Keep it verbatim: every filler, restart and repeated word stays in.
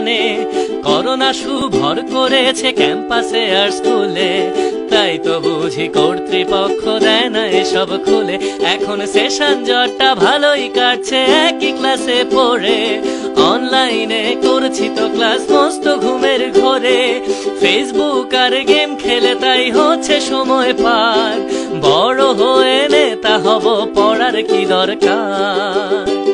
জানে করোনা সুভর করেছে ক্যাম্পাসে আর স্কুলে, তাই তো বুঝি কর্তৃপক্ষ দেয় না এসব খুলে। এখন সেশন জটটা ভালোই কাটছে একই ক্লাসে পড়ে, অনলাইনে করছি তো ক্লাস মস্ত ঘুমের ঘরে। ফেসবুক আর গেম খেলে তাই হচ্ছে সময় পার, বড় হয়ে নেতা হব পড়ার কি দরকার।